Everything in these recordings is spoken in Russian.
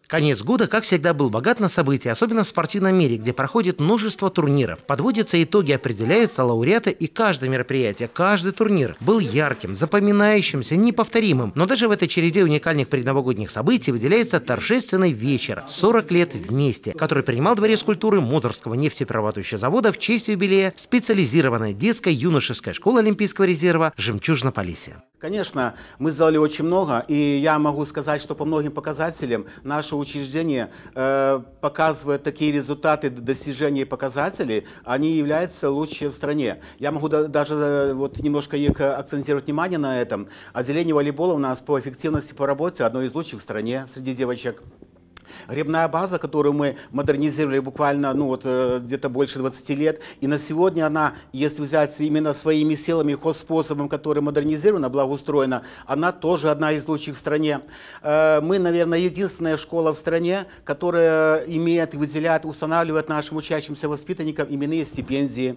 Конец года, как всегда, был богат на события, особенно в спортивном мире, где проходит множество турниров. Подводятся итоги, определяются лауреаты, и каждое мероприятие, каждый турнир был ярким, запоминающимся, неповторимым. Но даже в этой череде уникальных предновогодних событий выделяется торжественный вечер «40 лет вместе», который принимал Дворец культуры Мозырского нефтеперерабатывающего завода в честь юбилея специализированной детской юношеской школы Олимпийского резерва «Жемчужина-Полесье». Конечно, мы сделали очень много, и я могу сказать, что по многим показателям наше учреждение показывает такие результаты достижения показателей, они являются лучшие в стране. Я могу даже немножко акцентировать внимание на этом. Отделение волейбола у нас по эффективности по работе одно из лучших в стране среди девочек. Гребная база, которую мы модернизировали буквально где-то больше 20 лет. И на сегодня она, если взять именно своими силами, хозспособом, который модернизирована, благоустроена, она тоже одна из лучших в стране. Мы, наверное, единственная школа в стране, которая имеет, выделяет, устанавливает нашим учащимся воспитанникам именные стипендии.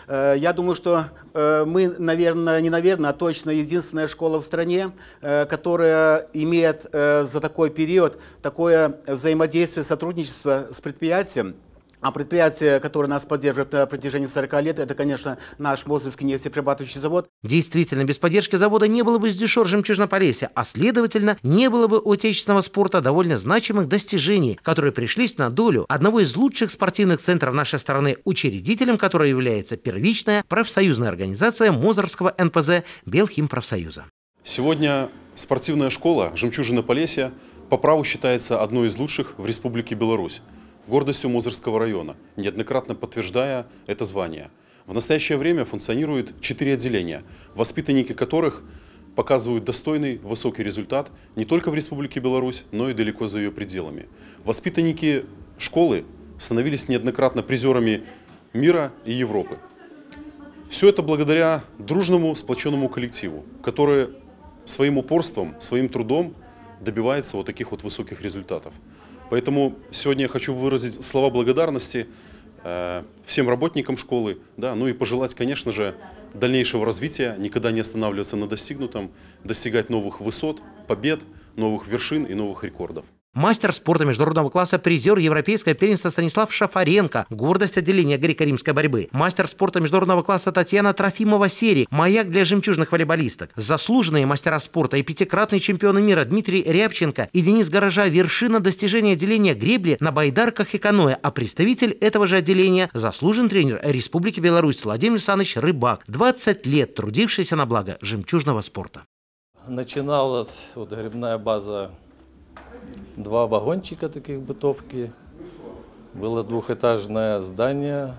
Я думаю, что мы, наверное, точно единственная школа в стране, которая имеет за такой период такое взаимодействие, сотрудничество с предприятием. А предприятие, которое нас поддерживает на протяжении 40 лет, это, конечно, наш Мозырский нефтеперерабатывающий завод. Действительно, без поддержки завода не было бы СДЮШОР «Жемчужина-Полесье», а следовательно, не было бы у отечественного спорта довольно значимых достижений, которые пришлись на долю одного из лучших спортивных центров нашей страны, учредителем которой является первичная профсоюзная организация Мозырского НПЗ Белхимпрофсоюза. Сегодня спортивная школа «Жемчужина-Полесье» по праву считается одной из лучших в Республике Беларусь, гордостью Мозырского района, неоднократно подтверждая это звание. В настоящее время функционирует 4 отделения, воспитанники которых показывают достойный, высокий результат не только в Республике Беларусь, но и далеко за ее пределами. Воспитанники школы становились неоднократно призерами мира и Европы. Все это благодаря дружному, сплоченному коллективу, который своим упорством, своим трудом добивается вот таких вот высоких результатов. Поэтому сегодня я хочу выразить слова благодарности всем работникам школы, ну и пожелать, конечно же, дальнейшего развития, никогда не останавливаться на достигнутом, достигать новых высот, побед, новых вершин и новых рекордов. Мастер спорта международного класса, призер европейского первенства Станислав Шафаренко, гордость отделения греко-римской борьбы. Мастер спорта международного класса Татьяна Трофимова-Серий, маяк для жемчужных волейболисток. Заслуженные мастера спорта и пятикратные чемпионы мира Дмитрий Рябченко и Денис Гаража – вершина достижения отделения гребли на байдарках и каноэ, а представитель этого же отделения – заслуженный тренер Республики Беларусь Владимир Александрович Рыбак, 20 лет трудившийся на благо жемчужного спорта. Начиналась гребная база. 2 вагончика таких бытовки, было двухэтажное здание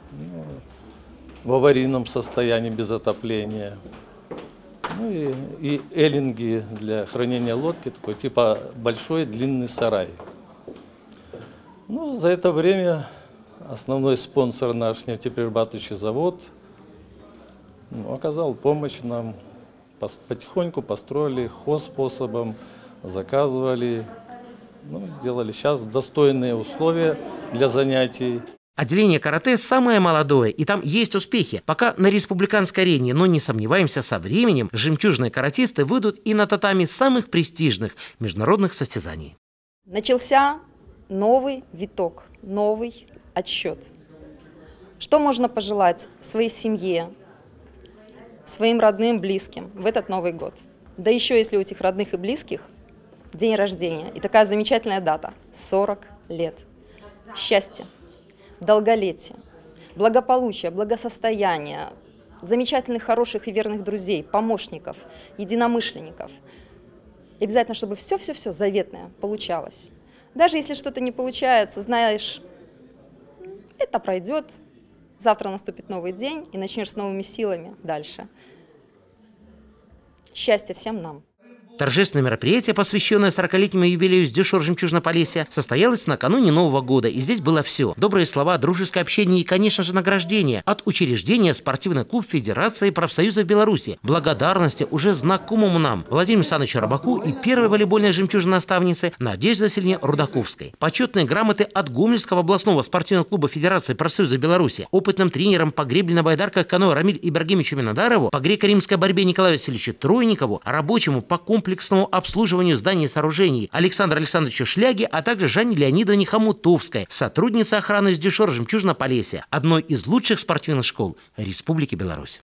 в аварийном состоянии, без отопления. Ну и эллинги для хранения лодки, такой типа большой длинный сарай. Ну, за это время основной спонсор наш нефтеперерабатывающий завод оказал помощь нам. Потихоньку построили хозспособом, заказывали, сделали сейчас достойные условия для занятий. Отделение карате самое молодое, и там есть успехи. Пока на республиканской арене, но не сомневаемся, со временем жемчужные каратисты выйдут и на татами самых престижных международных состязаний. Начался новый виток, новый отсчет. Что можно пожелать своей семье, своим родным, близким в этот Новый год? Да еще если у этих родных и близких день рождения. И такая замечательная дата – 40 лет. Счастья, долголетия, благополучия, благосостояния, замечательных, хороших и верных друзей, помощников, единомышленников. И обязательно, чтобы все-все-все заветное получалось. Даже если что-то не получается, знаешь, это пройдет, завтра наступит новый день, и начнешь с новыми силами дальше. Счастья всем нам! Торжественное мероприятие, посвященное 40-летнему юбилею СДЮШОР «Жемчужина-Полесье», состоялось накануне Нового года, и здесь было все. Добрые слова, дружеское общение и, конечно же, награждение от учреждения спортивный клуб Федерации профсоюзов Беларуси. Благодарности уже знакомому нам Владимиру Александровичу Рыбаку и первой волейбольной жемчужной наставнице Надежде Васильевне Рудаковской. Почетные грамоты от Гомельского областного спортивного клуба Федерации профсоюзов Беларуси, опытным тренерам по гребле на байдарках каноэ Рамиль Ибрагимовичу Минодарову, по греко-римской борьбе Николаю Васильевичу Тройникову, рабочему по комплексу комплексному обслуживанию зданий и сооружений Александру Александровичу Шляге, а также Жанне Леонидовне Хомутовской, сотруднице охраны с ДЮСШ «Жемчужина Полесья», одной из лучших спортивных школ Республики Беларусь.